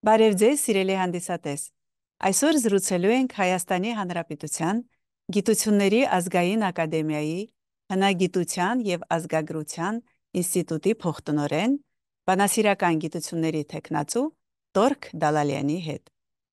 Բարև ձեզ, սիրելի հանդիսատես։ Այսօր զրուցելու ենք Հայաստանի Հանրապետության Գիտությունների ազգային ակադեմիայի հնագիտության և ազգագրության ինստիտուտի փոխտնօրեն, բանասիրական գիտությունների թեկնածու Տորկ Դալալյանի հետ։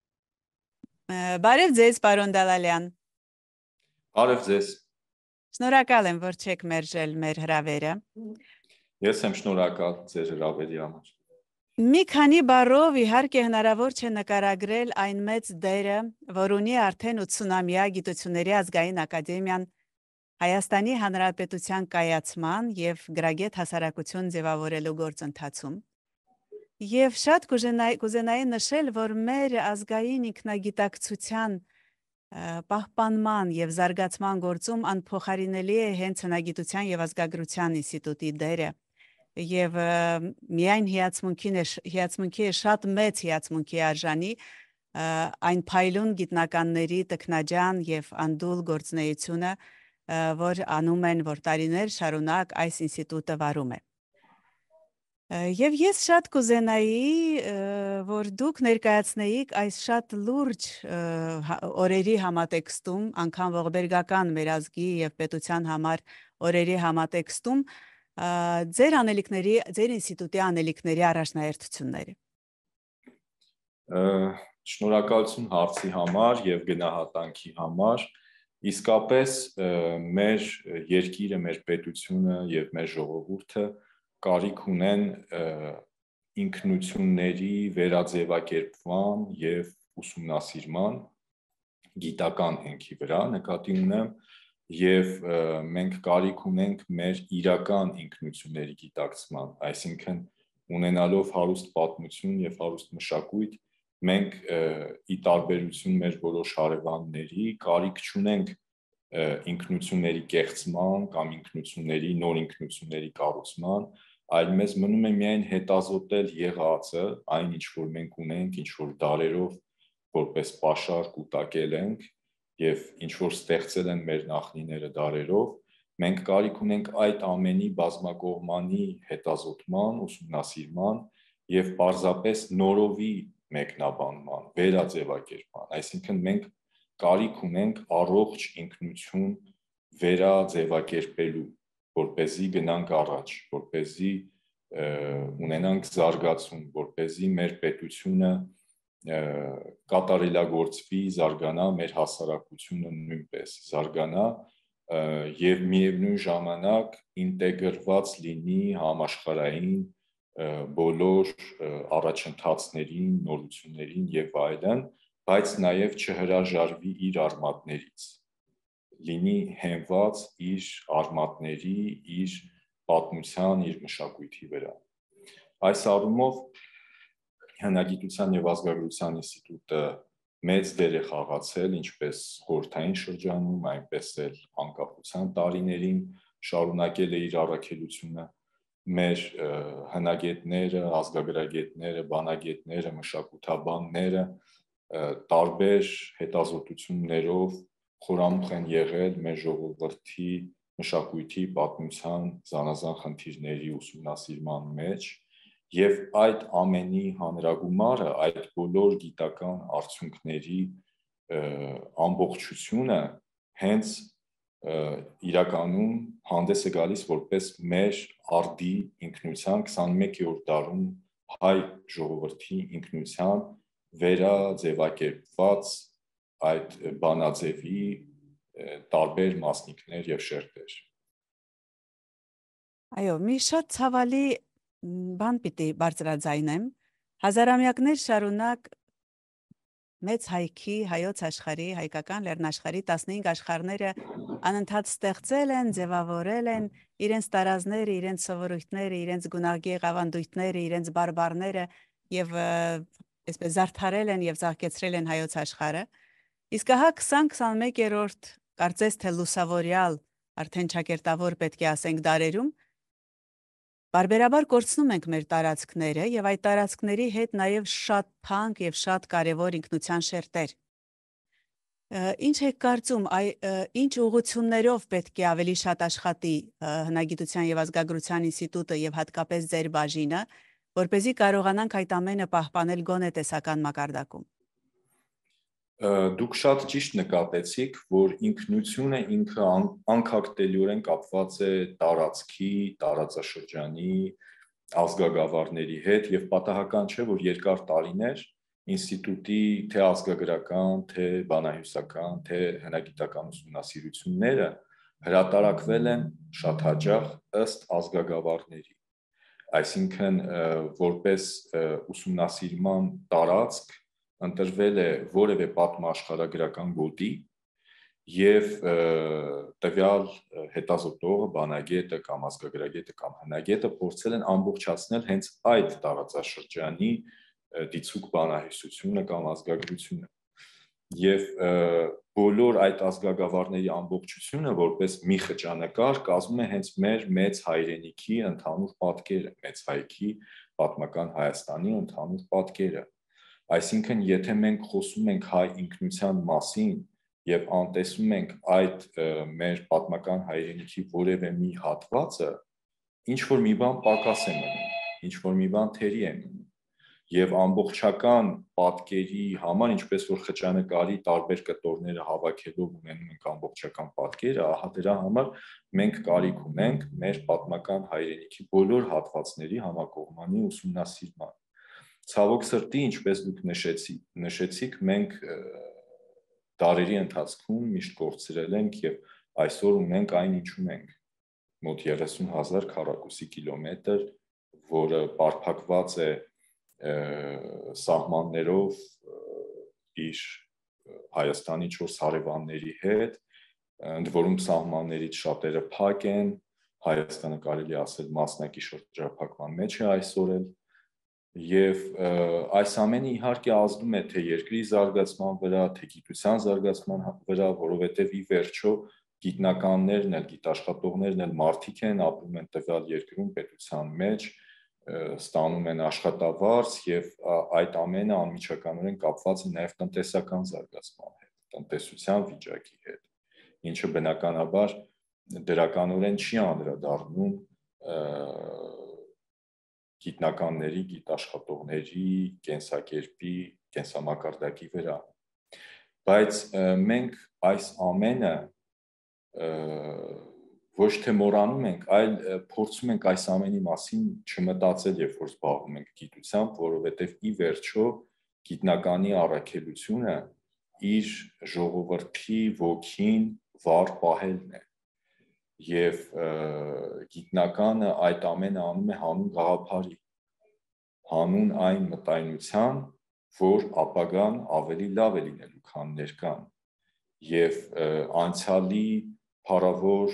Բարև ձեզ, պարոն Դալալյան։ Բարև ձեզ։ Շնորհակալ եմ, որ չեք մերժել մեր հրավերը։ Ես եմ շնորհակալ ձեր հրավերի համար։ Մի քանի բառով իհարկե հնարավոր չէ նկարագրել այն մեծ դերը, որ ունի արդեն 80-ամյա Գիտությունների ազգային ակադեմիան Հայաստանի Հանրապետության կայացման և գրագետ հասարակություն ձևավորելու գործընթացում։ Եվ շատ կուզենայի նշել, որ մեր ազգային ինքնագիտակցության պահպանման և զարգացման գործում անփոխարինելի է հենց հնագիտության և ազգագրության ինստիտուտի դերը։ Եվ միայն հիացմունքի է շատ մեծ հիացմունքի արժանի այն փայլուն գիտնականների տքնաջան և անդուլ գործունեությունը, որ անում են, որ տարիներ շարունակ այս ինստիտուտը վարում է։ Եվ ես շատ կուզենայի, որ դուք ներկայացնեիք այս շատ լուրջ օրերի համատեքստում, անգամ ողբերգական մեր ազգի և պետության համար օրերի համատեքստում, ձեր անելիքների, ձեր ինստիտուտի անելիքների առաջնահերթությունները։ Շնորհակալություն հարցի համար և գնահատանքի համար։ Իսկապես մեր երկիրը, մեր պետությունը և մեր ժողովուրդը կարիք ունեն ինքնությունների վերաձևակերպման և ուսումնասիրման գիտական հենքի վրա, նկատի ունեմ, և մենք կարիք ունենք մեր իրական ինքնությունների գիտակցման, այսինքն ունենալով հարուստ պատմություն և հարուստ մշակույթ, մենք ի տարբերություն մեր որոշ հարևանների կարիք չունենք ինքնությունների կեղծման կամ նոր ինքնությունների կառուցման, այլ մեզ մնում է միայն հետազոտել եղածը, այն ինչ որ մենք ունենք, ինչ որ դարերով որպես պաշար կուտակել ենք և ինչ որ ստեղծել են մեր նախնիները դարերով, մենք կարիք ունենք այդ ամենի բազմակողմանի հետազոտման, ուսումնասիրման և պարզապես նորովի մեկնաբանման, վերաձևակերպման, այսինքն մենք կարիք ունենք առողջ ինքնություն վերաձևակերպելու, որպեսզի գնանք առաջ, որպեսզի ունենանք զարգացում, որպեսզի մեր պետությունը կատարելագործվի, զարգանա, մեր հասարակությունը նույնպես զարգանա և միևնույն ժամանակ ինտեգրված լինի համաշխարհային բոլոր առաջընթացներին, նորություններին և այլն, բայց նաև չհրաժարվի իր արմատներից, լինի հենված իր արմատների, իր պատմության, իր մշակույթի վրա։ Այս առումով Հնագիտության և ազգագրության ինստիտուտը մեծ դեր է խաղացել ինչպես խորհրդային շրջանում, այնպես էլ անկախության տարիներին շարունակել է իր առաքելությունը, մեր հնագետները, ազգագրագետները, բանագետները, մշակութաբանները տարբեր հետազոտություններով խորամուխ են եղել մեր ժողովրդի մշակույթի, պատմության զանազան խնդիրների ուսումնասիրման մեջ և այդ ամենի հանրագումարը, այդ բոլոր գիտական արդյունքների ամբողջությունը հենց իրականում հանդես է գալիս որպես մեր արդի ինքնության 21-րդ դարում հայ ժողովրդի ինքնության վերաձևակերպված այդ բանաձևի տարբեր մասնիկներ և շերտեր։ Այո, մի շատ ցավալի բան պիտի բարձրաձայնեմ, հազարամյակներ շարունակ մեծ հայքի, հայոց աշխարհի, հայկական լեռնաշխարհի 15 աշխարհները անընդհատ ստեղծել են, ձևավորել են իրենց տարազները, իրենց սովորույթները, իրենց գունագի ավանդույթները, իրենց բարբառները եւ այսպես զարդարել են եւ ծաղկեցրել են հայոց աշխարհը։ Իսկ ահա 20-21-րդ կարծես թե լուսավորյալ, արդեն ճակերտավոր պետք է ասենք դարերում բարբերաբար կորցնում ենք մեր տարածքները եւ այդ տարածքների հետ նաեւ շատ թանկ եւ շատ կարեւոր ինքնության շերտեր։ Ինչ եք կարծում, ինչ ուղղություններով պետք է ավելի շատ աշխատի հնագիտության եւ ազգագրության ինստիտուտը եւ հատկապես ձեր բաժինը, որպեսզի կարողանանք այդ ամենը պահպանել գոնե տեսական մակարդակում։ Դուք շատ ճիշտ նկատեցիք, որ ինքնությունը ինքը անկախտելիորեն կապված է տարածքի, տարածաշրջանի, ազգագավառների հետ եւ պատահական չէ, որ երկար տարիներ ինստիտուտի թե ազգագրական, թե բանահյուսական, թե հնագիտական ուսումնասիրությունները հրատարակվել են շատ հաճախ ըստ ազգագավառների։ Այսինքն որպես ուսումնասիրման տարածք ընտրվել է որևէ պատմաշխարհագրական գոտի եւ տվյալ հետազոտողը, բանագետը կամ ազգագրագետը կամ հնագետը փորձել են ամբողջացնել հենց այդ տարածաշրջանի դիցուք բանահյուսությունը կամ ազգագրությունը եւ բոլոր այդ ազգագավառների ամբողջությունը որպես մի խճանկար կազմում է հենց մեր մեծ հայրենիքի ընդհանուր պատկերը, մեծ հայքի պատմական Հայաստանի ընդհանուր պատկերը։ Այսինքն, եթե մենք խոսում ենք հայ ինքնության մասին եւ անտեսում ենք այդ մեր պատմական հայրենիքի որևէ մի հատվածը, ինչ որ մի բան պակաս է մնում, ինչ որ մի բան թերի է մնում։ Եվ ամբողջական պատկերի համար, ինչպես որ խճանկարի տարբեր կտորները հավաքելով ունենում ենք ամբողջական պատկերը, ահա դրա համար մենք կարիք ունենք մեր պատմական հայրենիքի բոլոր հատվածների համակողմանի ուսումնասիրման։ Ցավոք սրտի, ինչպես դուք նշեցիք, մենք դարերի ընթացքում միշտ կորցրել ենք եւ այսօր ունենք այն, ինչ ունենք։ Մոտ 30,000 քառակուսի կիլոմետր, որը պարփակված է սահմաններով իր Հայաստանի 4 հարևանների հետ, ընդ որում սահմաններից շատերը փակ են, Հայաստանը կարելի ասել մասնակի շրջափակման մեջ է այսօր էլ, եւ այս ամենը իհարկե ազդում է թե երկրի զարգացման վրա, թե գիտության զարգացման վրա, որովհետեւ ի վերջո գիտնականներն էլ, գիտաշխատողներն էլ մարդիկ են, ապրում են տվյալ երկրում, պետության մեջ, ստանում են աշխատավարձ եւ այդ ամենը անմիջականորեն կապված է նաեւ տնտեսական զարգացման հետ, տնտեսության վիճակի հետ, ինչը բնականաբար դրականորեն չի անդրադառնում գիտնականների, գիտաշխատողների, կենսակերպի, կենսամակարդակի վրա։ Բայց մենք այս ամենը ոչ թե մոռանում ենք, այլ փորձում ենք այս ամենի մասին չմտածել, երբ որ զբաղվում ենք գիտությամբ, որովհետև ի վերջո գիտնականի առաքելությունը իր ժողովրդի ոգին վառ պահելն է։ Եվ գիտնականը այդ ամենը անում է հանուն գաղափարի, հանուն այն մտայնության, որ ապագան ավելի լավ է լինելու, քան ներկան։ Եվ անցյալի փառավոր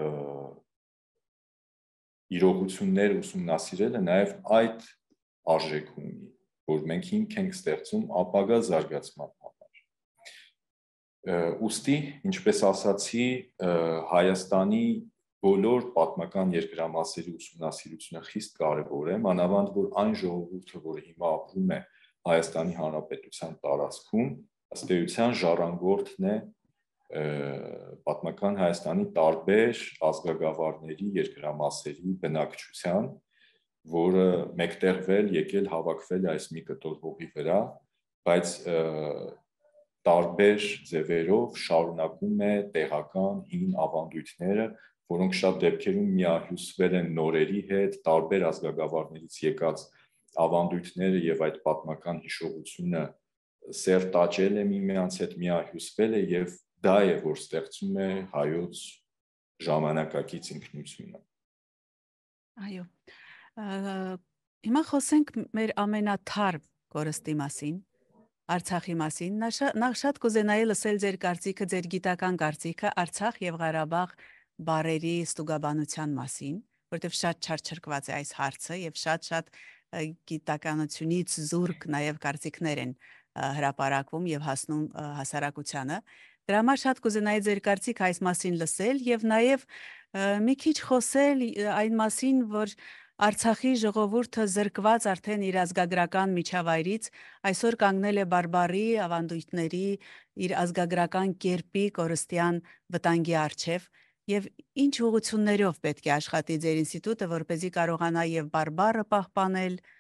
իրողություններ ուսումնասիրելը նաև այդ արժեքը ունի, որ մենք հիմք ենք ստեղծում ապագա զարգացման համար։ Ուստի, ինչպես ասացի, Հայաստանի բոլոր պատմական երկրամասերի ուսումնասիրությունը խիստ կարևոր է, մանավանդ որ այն ժողովուրդը, որը հիմա ապրում է Հայաստանի Հանրապետության տարածքում, ըստ էության ժառանգորդն է պատմական Հայաստանի տարբեր ազգագավառների, երկրամասերի բնակչության, որը մեկտեղվել, եկել հավաքվել այս մի կտոր հողի վրա, բայց տարբեր ձևերով շարունակում է տեղական հին ավանդույթները, որոնք շատ դեպքերում միահյուսվել են նորերի հետ, տարբեր ազգագավառներից եկած ավանդույթները եւ այդ պատմական հիշողությունը սերտաճել է միմյանց հետ, միահյուսվել է եւ դա է, որ ստեղծում է հայոց ժամանակակից ինքնությունը։ Այո։ Հիմա խոսենք մեր ամենաթարմ կորստի մասին, Արցախի մասին։ Նախ շատ կուզենայի լսել ձեր կարծիքը, ձեր գիտական կարծիքը Արցախ եւ Ղարաբաղ բարերի ստուգաբանության մասին, որտեղ շատ չարչրկված է այս հարցը եւ շատ գիտականությունից զուրկ նաեւ կարծիքներ են հրապարակվում եւ հասնում հասարակությանը։ Դրա համար շատ կուզենայի ձեր կարծիքը այս մասին լսել եւ նաեւ մի քիչ խոսել այն մասին, որ Արցախի ժողովուրդը զրկված արդեն իր ազգագրական միջավայրից այսօր կանգնել է բարբարի ավանդույթների, իր ազգագրական կերպի կորստյան վտանգի առջև եւ ինչ ուղղություններով պետք է աշխատի ձեր ինստիտուտը, որպեսզի կարողանա եւ բարբառը պահպանել,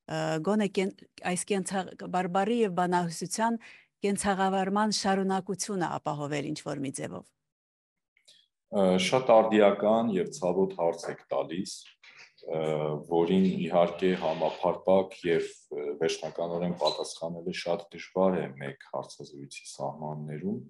գոնե այս բարբարի եւ բանահյուսության կենցաղավարման շարունակությունը ապահովել ինչ որ մի ձևով։ Շատ արդիական եւ ցավոտ հարց եք տալիս, որին իհարկե համապարփակ եւ վերջնականորեն պատասխանելը շատ դժվար է մեկ հարցազրույցի սահմաններում։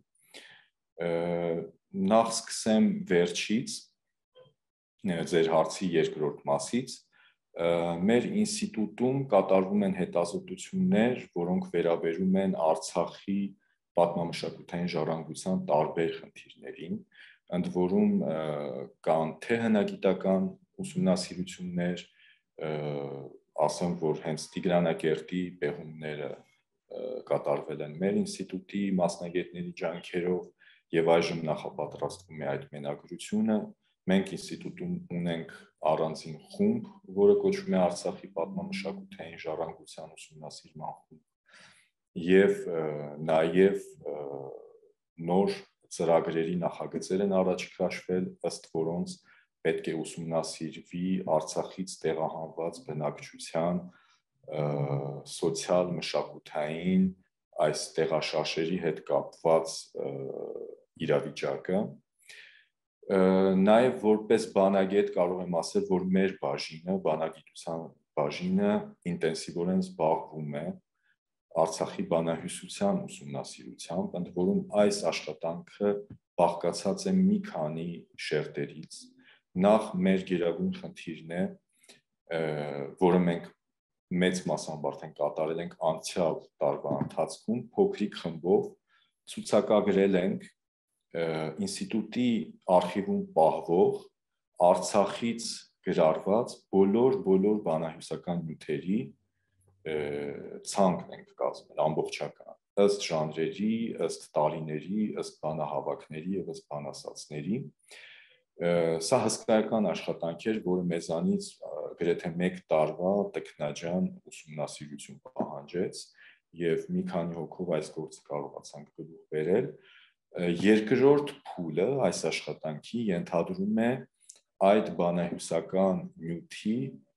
Նախ սկսեմ վերջից, ձեր հարցի երկրորդ մասից։ Մեր ինստիտուտում կատարվում են հետազոտություններ, որոնք վերաբերում են Արցախի պատմամշակութային ժառանգության տարբեր խնդիրներին, ընդ որում կան թե հնագիտական ուսումնասիրություններ, ասեմ, որ հենց Տիգրանակերտի պեղումները կատարվել են մեր ինստիտուտի մասնագետների ջանքերով եւ այժմ նախապատրաստվում է այդ մենագրությունը։ Մենք ինստիտուտում ունենք առանձին խումբ, որը կոչվում է Արցախի պատմամշակութային ժառանգության ուսումնասիրման խումբ, եւ նաեւ նոր ծրագրերի նախագծեր են առաջ քաշվել, ըստ որոնց պետք է ուսումնասիրվի Արցախից տեղահանված բնակչության սոցիալ-մշակութային այս տեղաշարժերի հետ կապված իրավիճակը։ Նաև որպես բանագետ կարող եմ ասել, որ մեր բաժինը, բանագիտության բաժինը ինտենսիվորեն զբաղվում է Արցախի բանահյուսության ուսումնասիրությամբ, ընդ որում այս աշխատանքը բաղկացած է մի քանի շերտերից։ Նախ մեր գերագույն խնդիրն է, որը մենք մեծ մասամբ արդեն կատարել ենք անցյալ տարվա ընթացքում, փոքրիկ խմբով ցուցակագրել ենք ինստիտուտի արխիվում պահվող Արցախից գրառված բոլոր բանահյուսական նյութերի ցանկն ենք կազմել ամբողջական, ըստ ժանրերի, ըստ տարիների, ըստ բանահավաքների եւ ըստ բանասացների։ Սա հսկայական աշխատանք էր, որը մեզանից գրեթե 1 տարվա տքնաջան ուսումնասիրություն պահանջեց եւ մի քանի հոգով այս գործը կարողացանք գլուխ բերել։ Երկրորդ փուլը այս աշխատանքի ենթադրում է այդ բանահյուսական նյութի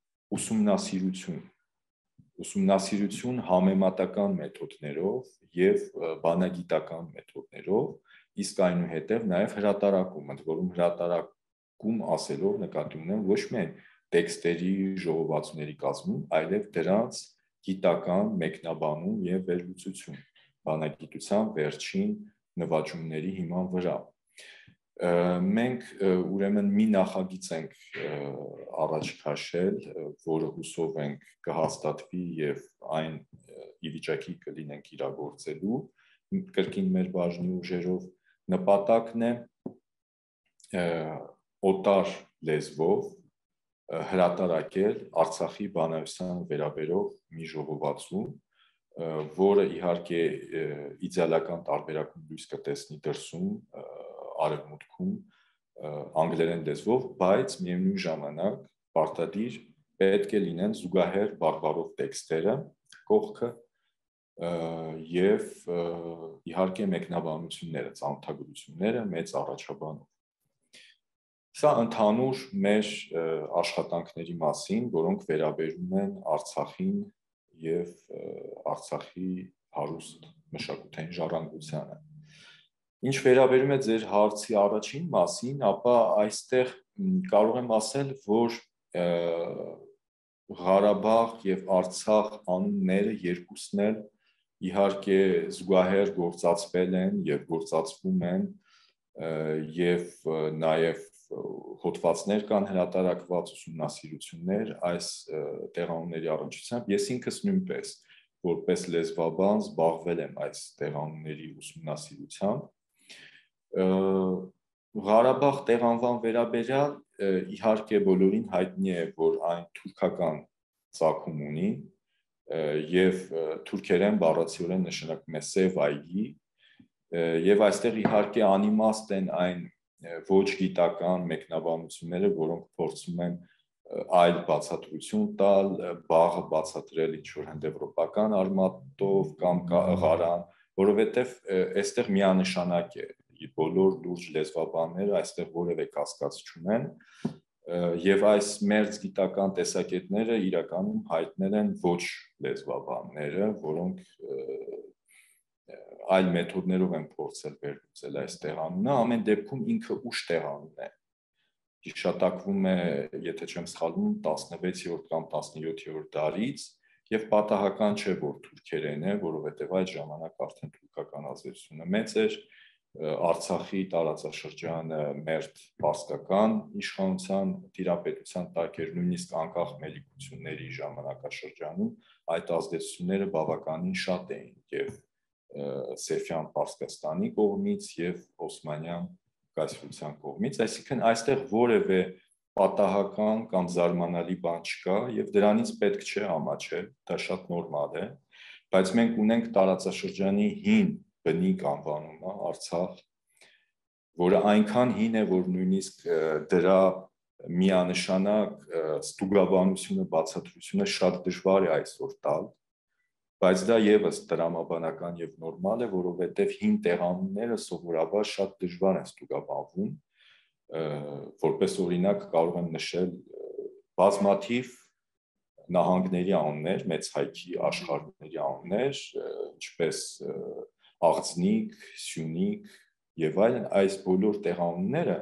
ուսումնասիրություն համեմատական մեթոդներով եւ բանագիտական մեթոդներով, իսկ այնուհետև նաեւ հրատարակում, ընդ որում հրատարակում ասելով նկատի ունեմ ոչ միայն տեքստերի, ժողովածուների կազմում, այլև դրանց գիտական մեկնաբանում եւ վերլուծություն, բանագիտության վերջին նվաճումների հիման վրա։ Մենք ուրեմն մի նախագիծ ենք առաջ քաշել, որը հուսով ենք կհաստատվի եւ այն ի վիճակի կլինենք իրագործելու կրկին մեր բաժնի ուժերով։ Նպատակն է օտար լեզվով հրատարակել Արցախի բանահյուսության վերաբերող մի ժողովածու, որը իհարկե իդեալական տարբերակում լույս կտեսնի դրսում, արևմուտքում, անգլերեն լեզվով, բայց միևնույն ժամանակ պարտադիր պետք է լինեն զուգահեռ բարբարով տեքստերը, կողքը եւ իհարկե մեկնաբանությունները, ծանոթագրությունները մեծ առաջաբանով։ Սա ընդհանուր մեր աշխատանքների մասին, որոնք վերաբերում են Արցախին եւ Արցախի հարուստ մշակութային ժառանգությանը։ Ինչ վերաբերում է ձեր հարցի առաջին մասին, ապա այստեղ կարող եմ ասել, որ Ղարաբաղ եւ Արցախ անունները երկուսն էլ իհարկե զուգահեռ գործածվել են եւ գործածվում են եւ նաեւ հոդվածներ կան հրատարակված ուսումնասիրություններ այս տեղանունների առնչությամբ։ Ես ինքս նույնպես որպես լեզվաբան զբաղվել եմ այս տեղանունների ուսումնասիրությամբ։ Ղարաբաղ տեղանվան վերաբերյալ իհարկե բոլորին հայտնի է, որ այն թուրքական ծագում ունի եւ թուրքերեն բառացիորեն նշանակում է սև այգի եւ այստեղ իհարկե անիմաստ են այն ոչ գիտական մեկնաբանությունները, որոնք փորձում են այլ բացատրություն տալ, բաղը բացատրել ինչ-որ հնդեվրոպական արմատով կամ ղարան, որովհետև այստեղ միանշանակ է, բոլոր լուրջ լեզվաբանները այստեղ որևէ կասկած չունեն, Եվ այս մերձ գիտական տեսակետները իրականում հայտնել են ոչ լեզվաբանները, որոնք այլ մեթոդներով են փորձել վերլուծել այս տեղանունը, ամեն դեպքում ինքը ուշ տեղանուն է։ Հիշատակվում է, եթե չեմ սխալվում, 16-րդ կամ 17-րդ դարից, եւ պատահական չէ, որ թուրքերեն է, որովհետեւ այդ ժամանակ արդեն թուրքական ազդեցությունը մեծ էր, Արցախի տարածաշրջանը մերձ պարսկական իշխանության տիրապետության տակ էր, նույնիսկ անկախ մելիքությունների ժամանակաշրջանում այդ ազդեցությունները բավականին շատ էին եւ Սեֆյան Պարսկաստանի կողմից եւ Օսմանյան կայսրության կողմից, այսինքն այստեղ որևէ պատահական կամ զարմանալի բան չկա եւ դրանից պետք չէ ամաչել, դա շատ նորմալ է, բայց մենք ունենք տարածաշրջանի հին բնիկ անվանումը Արցախ, որը այնքան հին է, որ նույնիսկ դրա միանշանակ ստուգաբանությունը, բացատրությունը շատ դժվար է այսօր տալ, բայց դա եւս դրամաբանական եւ նորմալ է, որովհետեւ հին տեղանունները սովորաբար շատ դժվար են ստուգաբանվում, որպես օրինակ կարող եմ նշել բազմաթիվ նահանգների անուններ, մեծ հայքի աշխարհների անուններ, ինչպես Աղձնիկ, Սյունիք եւ այլն, այս բոլոր տեղանունները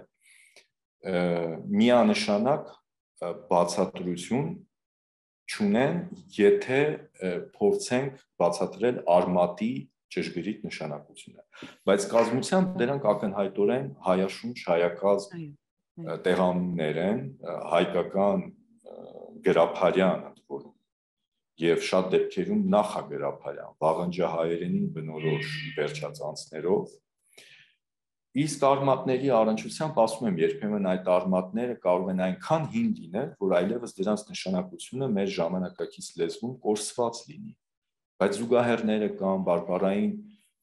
միանշանակ բացատրություն չունեն, եթե փորձենք բացատրել արմատի ճշգրիտ նշանակությունը, բայց կազմությամբ դրանք ակնհայտորեն հայաշունչ, հայակազմ տեղանուններ են, հայկական գրաբարյան ընդորում եւ շատ դեպքերում նախագրաբարյան, վաղնջահայերենին բնորոշ վերջածանցներով, իսկ արմատների առնչությամբ ասում եմ, երբեմն այդ արմատները կարող են այնքան հին լինել, որ այլևս դրանց նշանակությունը մեր ժամանակակից լեզվում կորսված լինի, բայց զուգահեռները կան, բարբառային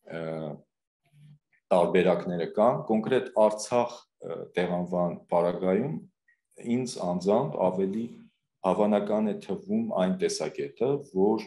տարբերակները կան, կոնկրետ Արցախ տեղանվան պարագայում ինձ անձամբ ավելի հավանական է թվում այն տեսակետը, որ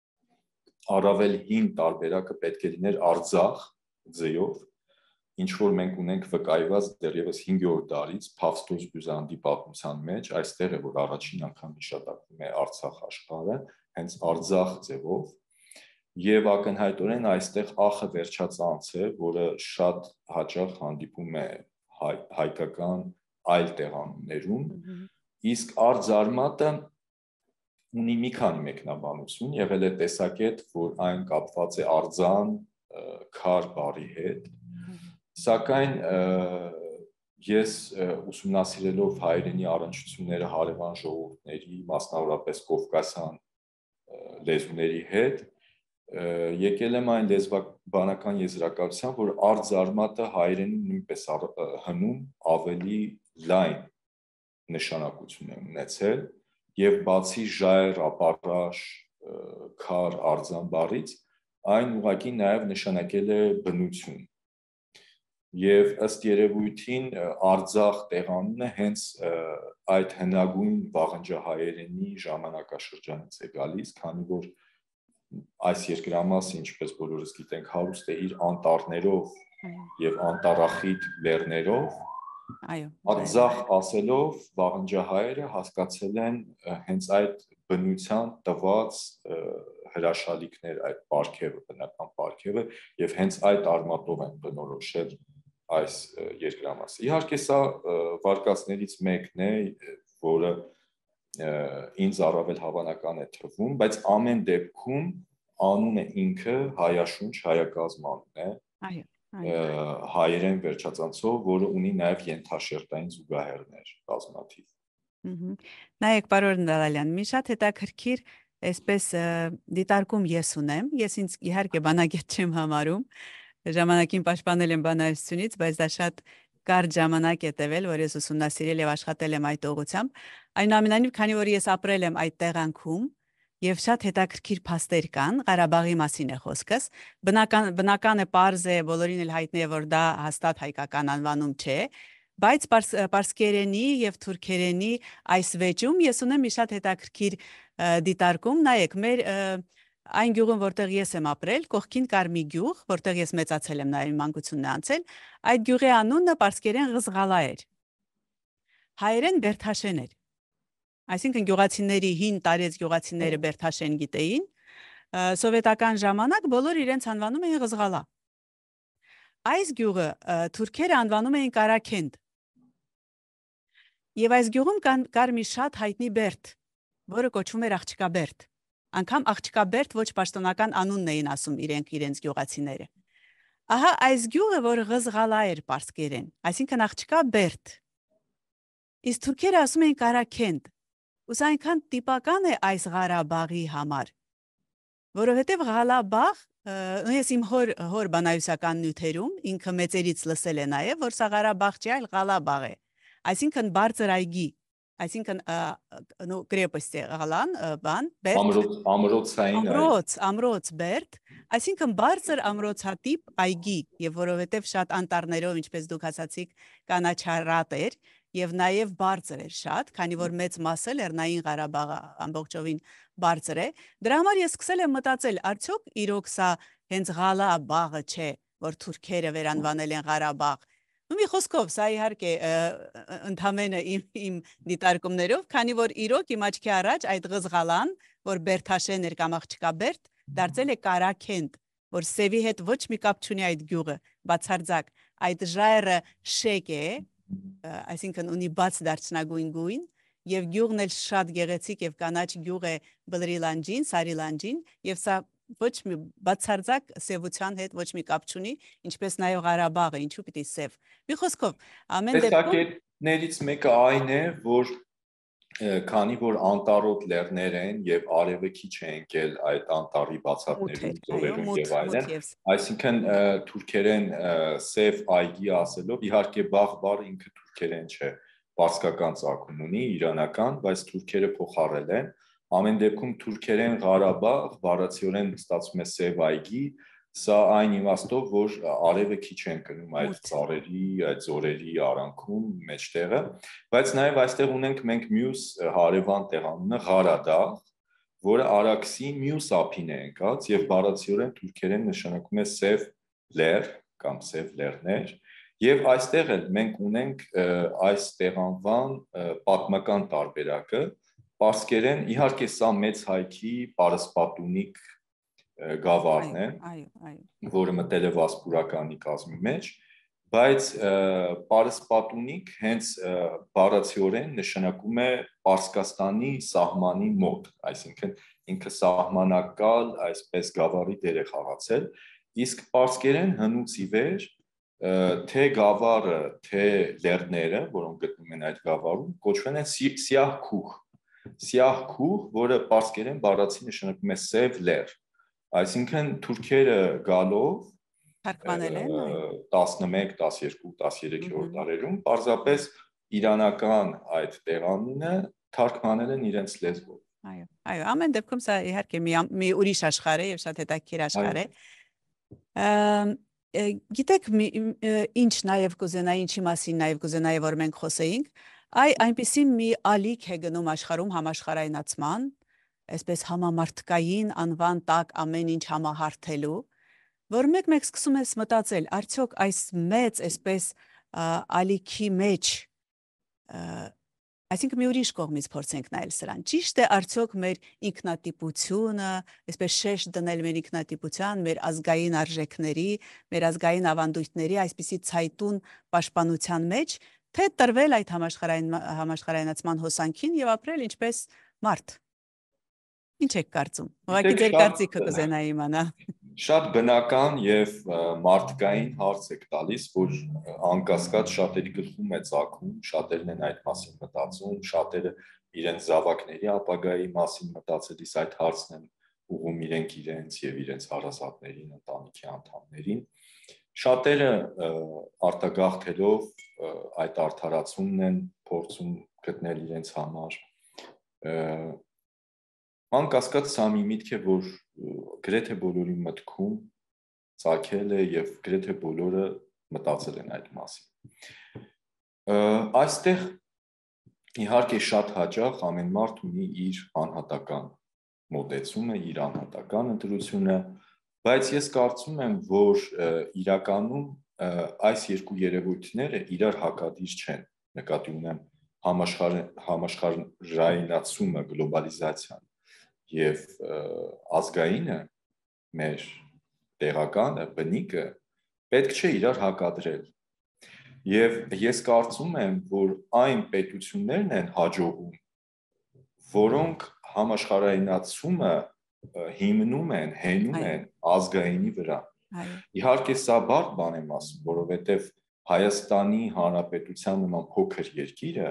առավել հին տարբերակը պետք է լիներ Արձախ ձեով, ինչ որ մենք ունենք վկայված դեռևս 5-րդ դարից Փավստոս Բյուզանդի պատմության մեջ, այստեղ է, որ առաջին անգամ հիշատակվում է Արցախ աշխարհը, հենց Արձախ ձևով, եւ ակնհայտորեն այստեղ ախը վերջածանց է, որը շատ հաճախ հանդիպում է հայկական այլ տեղանուններում, իսկ արձարմատը ունի մի քանի մեկնաբանություն, եղել է տեսակետ, որ այն կապված է արձան, քար բառի հետ, սակայն ես ուսումնասիրելով հայերենի առնչությունները հարևան ժողովուրդների, մասնավորապես կովկասյան լեզուների հետ, եկել եմ այն լեզվաբանական եզրակացության, որ արձարմատը հայերենի նույնպես հնում ավելի լայն նշանակություն է ունեցել եւ բացի ժայռ, ապարաշ, քար, արձան բառից այն ուղղակի նաեւ նշանակել է բնություն եւ ըստ երևույթին Արձախ տեղանունը հենց այդ հնագույն վաղնջահայերենի ժամանակաշրջանից է գալիս, քանի որ այս երկրամասը, ինչպես բոլորս գիտենք, հարուստ է իր անտառներով եւ անտառախիտ լեռներով, Արձախ ասելով վաղնջահայերը հասկացել են հենց այդ բնության տված հրաշալիքներ, այդ պարգևը, բնական պարգևը եւ հենց այդ արմատով են բնորոշել այս երկրամասը։ Իհարկե սա վարկածներից մեկն է, որը ինձ առավել հավանական է թվում, բայց ամեն դեպքում անունը ինքը հայաշունչ, հայակազմ անուն է, հայերեն վերջածանցով, որը ունի նաև ենթաշերտային զուգահեռներ բազմաթիվ։ Նայեք, պարոն Դալալյան, մի շատ հետաքրքիր այսպես դիտարկում ես ունեմ, ես ինձ իհարկե բանագետ չեմ համարում, ժամանակին պաշտպանել եմ բանահյուսությունից, բայց դա շատ կարճ ժամանակ է տևել, որ ես ուսումնասիրել եւ աշխատել եմ այդ ուղղությամբ, այնուամենայնիվ, քանի որ ես ապրել եմ այդ տեղանքում եւ շատ հետաքրքիր փաստեր կան, Ղարաբաղի մասին է խոսքս, բնական է, պարզ է, բոլորին էլ հայտնի է, որ դա հաստատ հայկական անվանում չէ, բայց պարսկերենի եւ թուրքերենի այս վեճում ես ունեմ մի շատ հետաքրքիր դիտարկում, նայեք, մեր այն գյուղում, որտեղ ես եմ ապրել, կողքին կար մի գյուղ, որտեղ ես մեծացել եմ, նաև մանկությունն է անցել, այդ գյուղի անունը պարսկերեն Ղզղալա էր։ հայերեն Բերթաշեն էր։ Այսինքն գյուղացիների հին տարեց գյուղացիները Բերթաշեն գիտեին, սովետական ժամանակ բոլոր իրենց անվանում էին Ղզղալա։ Այս գյուղը թուրքերը անվանում էին Կարաքենդ։ Եվ այս գյուղում կար մի շատ հայտնի Բերդ, որը կոչվում էր աղջկա Բերդ։ Անգամ աղջկա Բերդ ոչ պաշտոնական անունն էին ասում իրենց գյուղացիները։ Ահա այս գյուղը, որ Ղզղալա էր պարսկերեն, այսինքն աղջկա Բերդ։ Իսկ թուրքերը ասում էին Կարաքենդ։ Ու սա այնքան տիպական է այս Ղարաբաղի համար, որովհետև Ղալաբաղ, ես իմ հոր բանայուսական նյութերում ինքը մեծերից լսել է նաև, որ սա Ղարաբաղ չի, այլ Ղալաբաղ է, այսինքն բարձր այգի, այսինքն կրեպոստ է Ղալան, բան, Բերդ, ամրոց Բերդ, այսինքն բարձր ամրոցատիպ այգի, եւ որովհետև շատ անտառներով, ինչպես դուք ասացիք, կանաչարատ էր, եւ նաեւ բարձր էր շատ, քանի որ մեծ մասը Լեռնային Ղարաբաղը ամբողջովին բարձր է, դրա համար ես սկսել եմ մտածել, արդյոք իրոք սա հենց Ղալաբաղը չէ, որ թուրքերը վերանվանել են Ղարաբաղ։ Ու մի խոսքով, սա իհարկե ընդհանրապես իմ դիտարկումներով, քանի որ իրոք իմ աչքի առաջ այդ Ղզղալան, որ Բերթաշեն էր կամ աղջկա Բերդ, դարձել է Կարաքենդ, որ սևի հետ ոչ մի կապ չունի այդ գյուղը, բացարձակ, այդ ժայռը շեկ է, այսինքն ունի բաց դարձնագույն գույն, եւ գյուղն էլ շատ գեղեցիկ եւ կանաչ գյուղ է Բլրի լանջին, Սարի լանջին, եւ սա ոչ մի բացարձակ սևության հետ ոչ մի կապ չունի, ինչպես նաեւ Ղարաբաղը, ինչու պիտի սև։ Մի խոսքով, ամեն դեպքում տեսակետներից մեկը այն է, որ քանի որ անտառոտ լեռներ են եւ արևը քիչ է ընկել այդ անտառի բացատներում, ձորերում եւ այլն, այսինքն թուրքերեն սև այգի ասելով, իհարկե բաղ բառ ինքը թուրքերեն չէ, պարսկական ծագում ունի, իրանական, բայց թուրքերը փոխարել են, ամեն դեպքում թուրքերեն Ղարաբաղ, բառացիորեն ստացվում է սև այգի, սա այն իմաստով, որ արևը քիչ են կնում այդ ծառերի, այդ ձորերի արանքում մեջտեղը, բայց նաև այստեղ ունենք մենք մյուս հարևան տեղանունը Ղարադաղ, որը Արաքսի մյուս ափին է ընկած եւ բառացիորեն թուրքերեն նշանակում է սև լեռ կամ սև լեռներ, եւ այստեղ էլ մենք ունենք այս տեղանվան պատմական տարբերակը, պարսկերեն իհարկե սա մեծ հայքի պարսպատունիկ գավառն է, որը մտել է Վասպուրականի կազմի մեջ, բայց պարսպատունիկ հենց բառացիորեն նշանակում է Պարսկաստանի սահմանի մոտ, այսինքն ինքը սահմանակալ այսպես գավառի դեր է խաղացել, իսկ պարսկերեն հնուց ի վեր թե գավառը, թե լեռները, որոնք գտնվում են այդ գավառում, կոչվում են Սիահ քուհ, որը պարսկերեն բառացի նշանակում է սև լեռ, այսինքն թուրքերը գալով 11, 12, 13-րդ դարերում պարզապես իրանական այդ տեղանունը թարգմանել են իրենց լեզվով։ Այո, ամեն դեպքում սա իհարկե մի ուրիշ աշխարհ է եւ շատ հետաքրքիր աշխարհ է։ Գիտեք ինչ նաեւ կուզենայի, ինչի մասին նաեւ կուզենայի, որ մենք խոսեինք, այնպիսի մի ալիք է գնում աշխարհում համաշխարհայնացման, այսպես համամարտկային անվան տակ ամեն ինչ համահարթելու, որ մեկ-մեկ սկսում ես մտածել, արդյոք այս մեծ այսպես ալիքի մեջ, այսինքն մի ուրիշ կողմից փորձենք նայել սրան, ճիշտ է արդյոք մեր ինքնատիպությունը, այսպես շեշտ դնել մեր ինքնատիպության, մեր ազգային արժեքների, մեր ազգային ավանդույթների այսպիսի ցայտուն պաշտպանության մեջ, թե տրվել այդ համաշխարհայնացման հոսանքին եւ ապրել ինչպես մարդ։ Ինչ եք կարծում։ Ուղղակի ձեր կարծիքը կուզենայի իմանալ։ Շատ բնական եւ մարդկային հարց եք տալիս, որ անկասկած շատերի գլխում է ծագում, շատերն են այդ մասին մտածում, շատերը իրենց զավակների ապագայի մասին մտածելիս այդ հարցն են ուղում իրենց եւ իրենց հարազատներին, ընտանիքի անդամներին։ Շատերը արտագաղթելով այդ արդարացումն են փորձում գտնել իրենց համար։ Անկասկած սա մի միտք է, որ գրեթե բոլորի մտքում ծագել է եւ գրեթե բոլորը մտածել են այդ մասին։ Այստեղ իհարկե շատ հաճախ ամեն մարդ ունի իր անհատական մոտեցումը, իր անհատական ընտրությունը, բայց ես կարծում եմ, որ իրականում այս երկու երևույթները իրար հակադիր չեն, նկատի ունեմ համաշխարհայնացումը, գլոբալիզացիան եւ ազգայինը մեր տեղականը, բնիկը պետք չէ իրար հակադրել։ Եվ ես կարծում եմ, որ այն պետություններն են հաջողում, որոնք համաշխարհայնացումը հիմնում են, հենում են ազգայինի վրա։ Իհարկե սա բարդ բան եմ ասում, որովհետև Հայաստանի Հանրապետության նման փոքր երկիրը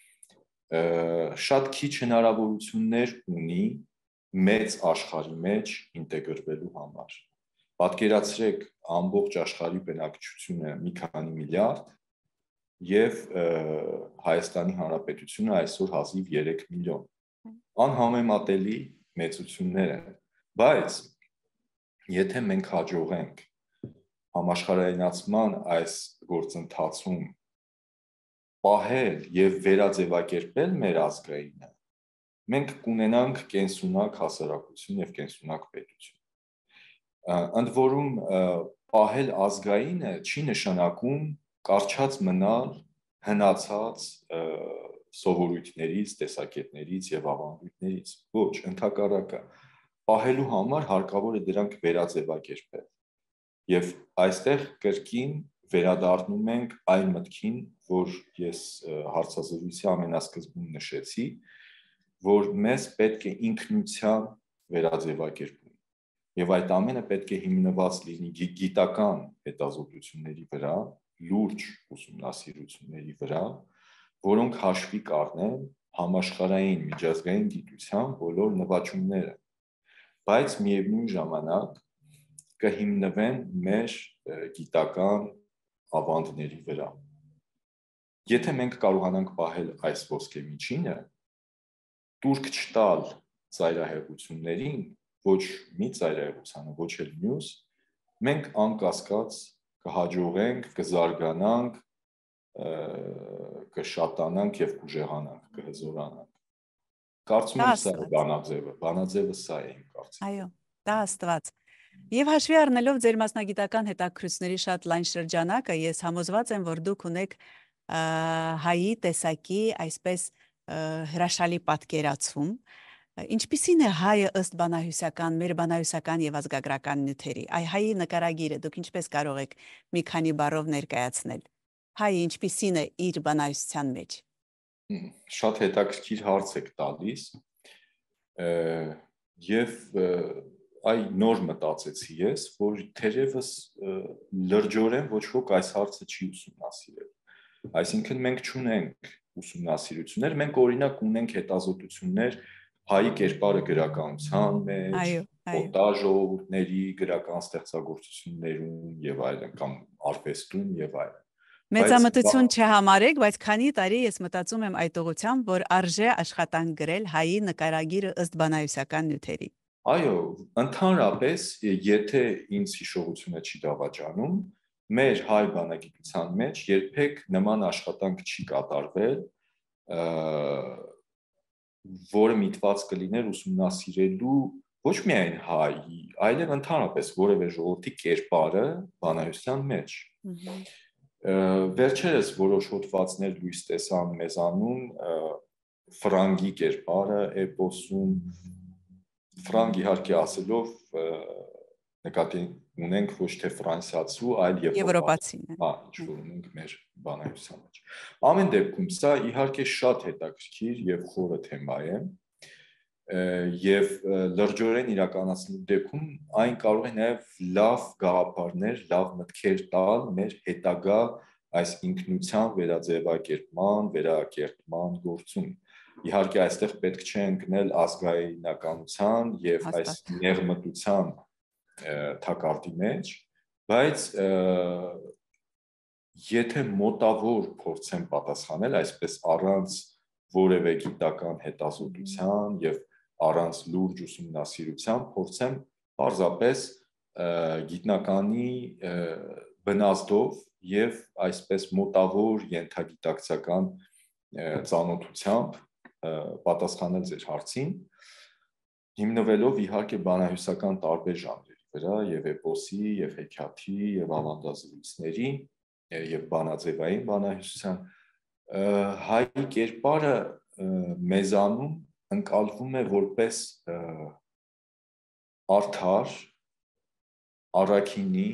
շատ քիչ հնարավորություններ ունի մեծ աշխարհի մեջ ինտեգրվելու համար։ Պատկերացրեք ամբողջ աշխարհի բնակչությունը մի քանի միլիարդ եւ Հայաստանի Հանրապետությունը այսօր հազիվ 3 միլիոն։ Անհամեմատելի մեծություններ են, բայց եթե մենք հաջողենք համաշխարհայնացման այս գործընթացում պահել եւ վերաձևակերպել մեր ազգայինը, մենք կունենանք կենսունակ հասարակություն եւ կենսունակ պետություն։ Ընդ որում պահել ազգայինը չի նշանակում կարճած մնալ հնացած սովորույթներից, տեսակետներից եւ ավանդույթներից։ Ոչ, ընդհակառակը, պահելու համար հարկավոր է դրանք վերաձևակերպել։ Եվ այստեղ կրկին վերադառնում ենք այն մտքին, որ ես հարցազրույցի ամենասկզբում նշեցի, որ մեզ պետք է ինքնության վերաձևակերպում։ Եվ այդ ամենը պետք է հիմնված լինի գիտական հետազոտությունների վրա, լուրջ ուսումնասիրությունների վրա, որոնք հաշվի կառնեն համաշխարհային միջազգային գիտության բոլոր նվաճումները, բայց միևնույն ժամանակ կհիմնվեն մեր գիտական ավանդների վրա։ Եթե մենք կարողանանք պահել այս ոսկեմիջինը, տուրք չտալ ծայրահեղություններին, ոչ մի ծայրահեղությանը, ոչ էլ մյուս, մենք անկասկած կհաջողենք, կզարգանանք, կշատանանք եւ կուժեղանանք, կհզորանանք։ Կարծում եմ սա է բանաձևը սա է իմ կարծիքով։ Այո, դա աստված։ Եվ հաշվի առնելով ձեր մասնագիտական հետաքրքրությունների շատ լայն շրջանակը, ես համոզված եմ, որ դուք ունեք հայի տեսակի այսպես հրաշալի պատկերացում։ Ինչպիսին է հայը ըստ բանահյուսական, մեր բանահյուսական եւ ազգագրական նյութերի։ Այ հայի նկարագիրը դուք ինչպես կարող եք մի քանի բառով ներկայացնել։ Հայը ինչպիսին է իր բանահյուսության մեջ։ Շատ հետաքրքիր հարց եք տալիս։ Եվ այ նոր մտածեցի ես, որ թերևս լրջորեն ոչ ոք այս հարցը չի ուսումնասիրել։ Այսինքն մենք չունենք ուսումնասիրություններ, մենք օրինակ ունենք հետազոտություններ հայի կերպարը գրականության մեջ, օտաժողովուրդների գրական ստեղծագործություններում եւ այլն, կամ արվեստում եւ այլն։ Մեծամտություն չհամարեք, բայց քանի տարի ես մտածում եմ այդ ուղղությամբ, որ արժե աշխատանք գրել հայի նկարագիրը ըստ բանահյուսական նյութերի։ Այո, ընդհանրապես, եթե ինձ հիշողությունը չի դավաճանում, մեր հայ բանագիտության մեջ երբեք նման աշխատանք չի կատարվել, որը միտված կլիներ ուսումնասիրելու ոչ միայն հայի, այլև ընդհանրապես որևէ ժողովրդի կերպարը բանահյուսության մեջ։ Վերջերս որոշ հոդվածներ լույս տեսան մեզանում ֆրանգի կերպարը էպոսում, ֆրանգ իհարկե ասելով նկատի ունենք ոչ թե ֆրանսիացու, այլ եվրոպացին։ Ինչ-որ ունենք մեր բանահյուսության մեջ։ Ամեն դեպքում սա իհարկե շատ հետաքրքիր եւ խորը թեմա է, եւ լրջորեն իրականացնելու դեպքում այն կարող է նաեւ լավ գաղափարներ, լավ մտքեր տալ մեր հետագա այս ինքնության վերաձևակերպման, վերակերպման գործում։ Իհարկե այստեղ պետք չէ ընկնել ազգայնականության եւ այս ներմտության թակարդի մեջ, բայց եթե մոտավոր փորձեմ պատասխանել այսպես առանց որևէ գիտական հետազոտության եւ առանց լուրջ ուսումնասիրության, փորձեմ պարզապես գիտնականի բնազդով եւ այսպես մոտավոր ենթագիտակցական ծանոթությամբ պատասխանել ձեր հարցին, հիմնվելով իհարկե բանահյուսական տարբեր ժանրերի վրա, եւ էպոսի, եւ հեքիաթի, եւ ավանդազրույցների, եւ բանաձևային բանահյուսության, հայ կերպարը մեզանում ընկալվում է որպես արդար, առաքինի,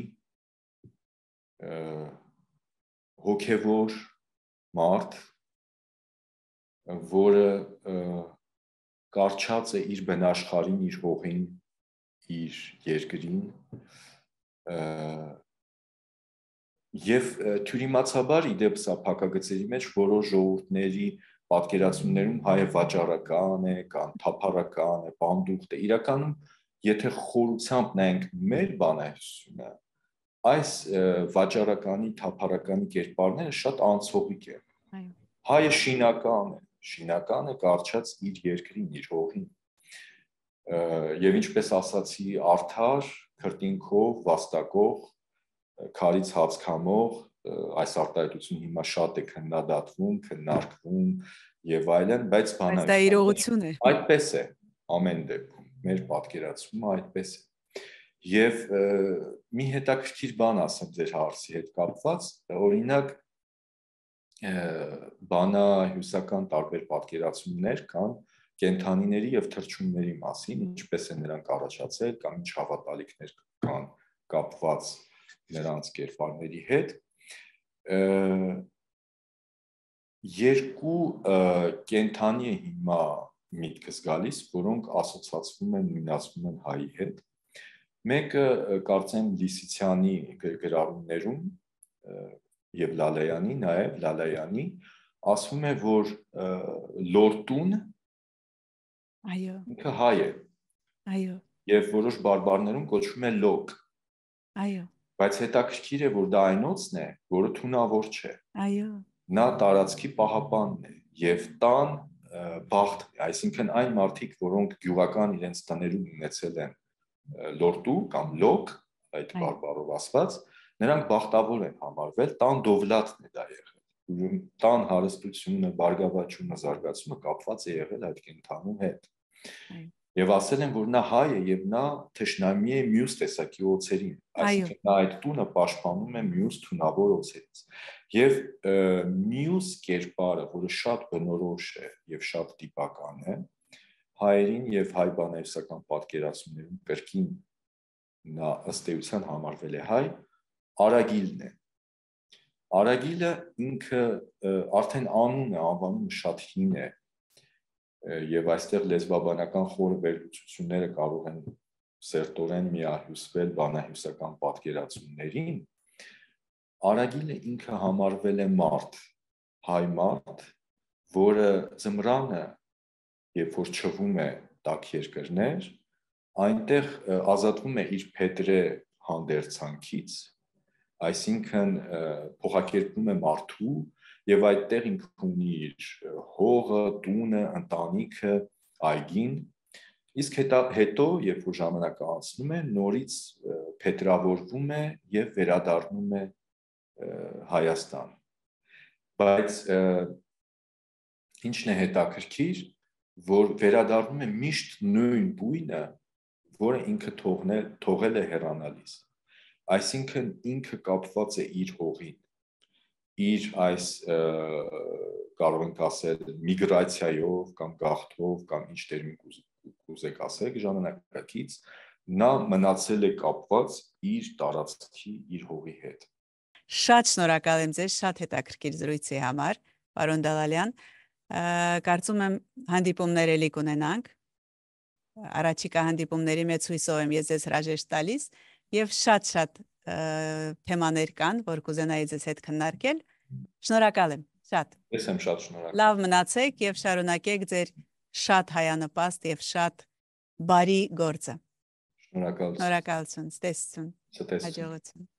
հոգևոր մարդ, որը կարճած է իր բնաշխարհին, իր հողին, իր երկրին, եւ թյուրիմացաբար իդեպ սա փակագծերի մեջ որոշ ժողովուրդների պատկերացումներում հայը վաճառական է, կամ թափառական է, բանդուղտ է, իրականում եթե խորությամբ նայենք մեր բանահյուսությունը, այս վաճառականի, թափառականի կերպարները շատ անցողիկ են։ Հայը շինական է կարճած իր երկրին, իր հողին։ Եվ ինչպես ասացի, արդար, քրտինքով, վաստակող, քարից հաց քամող, այս արտահայտությունը հիմա շատ է քննադատվում, քննարկվում եւ այլն, բայց դա իրողություն է։ Այդպես է, ամեն դեպքում մեր պատկերացումը այդպես է։ Եվ մի հետաքրքիր բան ասեմ ձեր հարցի հետ կապված, օրինակ բանահյուսական տարբեր պատկերացումներ կան կենդանիների եւ թռչունների մասին, ինչպես են նրանք առաջացել կամ ինչ հավատալիքներ կան կապված նրանց կերպարների հետ։ Երկու կենդանի է հիմա միտքս գալիս, որոնք ասոցացվում են, նույնացվում են հայի հետ։ Մեկը կարծեմ Լիսիցյանի գրառումներում եւ Լալայանի, նաեւ Լալայանի ասվում է, որ լորտուն ինքը հայ է։ Այո։ Եվ որոշ բարբառներում կոչվում է լոկ։ Այո։ Բայց հետաքրքիր է, որ դա այնոցն է, որը թունավոր չէ։ Այո։ Նա տարածքի պահապանն է եւ տան բախտ, այսինքն այն մարդիկ, որոնք գյուղական իրենց տներում ունեցել են լորտու կամ լոկ, այդ բարբառով ասված, նրանք բախտավոր են համարվել, տան դովլատն է դա եղել։ Տան հարստությունը, բարգավաճումը, զարգացումը կապված է եղել այդ կենդանու հետ։ Եվ ասել են, որ նա հայ է եւ նա թշնամի է մյուս տեսակի օձերին, այսինքն նա այդ տունը պաշտպանում է մյուս թունավոր օձերից։ Եվ մյուս կերպարը, որը շատ բնորոշ է եւ շատ տիպական է, հայերին եւ հայ բանահյուսական պատկերացումներում կրկին նա ըստ էության համարվել է հայ, Արագիլն է։ Արագիլը ինքը արդեն անուն է, անվանումը շատ հին է, եւ այստեղ լեզվաբանական խորը վերլուծությունները կարող են սերտորեն միահյուսվել բանահյուսական պատկերացումներին։ Արագիլը ինքը համարվել է մարդ, հայ մարդ, որը ձմռանը, երբ որ չվում է տաք երկրներ, այնտեղ ազատվում է իր փետրե հանդերձանքից, այսինքն փոխակերպվում է մարդու եւ այդտեղ ինքը ունի իր հողը, տունը, ընտանիքը, այգին, իսկ հետո երբ որ ժամանակը անցնում է, նորից փետրավորվում է եւ վերադառնում է Հայաստան։ Բայց ինչն է հետաքրքիր, որ վերադառնում է միշտ նույն բույնը, որը ինքը թողել է հեռանալիս։ Այսինքն ինքը կապված է իր հողին, իր այս կարող ենք ասել միգրացիայով կամ գաղթով կամ ինչ տերմին կուզեք ասեք ժամանակակից, նա մնացել է կապված իր տարածքի, իր հողի հետ։ Շատ շնորհակալ եմ ձեզ շատ հետաքրքիր զրույցի համար, պարոն Դալալյան։ Կարծում եմ հանդիպումներ էլի կունենանք։ Առաջիկա հանդիպումների մեծ հույսով եմ ես ձեզ հրաժեշտ տալիս եւ շատ թեմաներ կան, որ կուզենայի ձեզ հետ քննարկել։ Շնորհակալ եմ, շատ։ Ես եմ շատ շնորհակալ։ Լավ մնացեք եւ շարունակեք ձեր շատ հայանպաստ եւ շատ բարի գործը։ Շնորհակալություն։ Շնորհակալություն, ցտեսություն։ Ցտեսություն։ Հաջողություն։